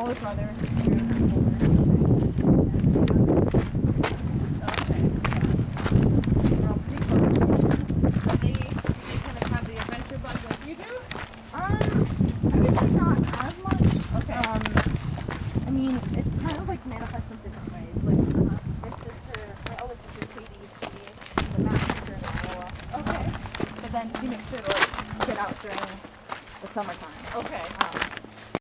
older brother. It kind of like manifests in different ways. Like my sister, my older sister Katie, she's a math teacher in Iowa. Okay. But then she makes sure to like get out during the summertime. Okay.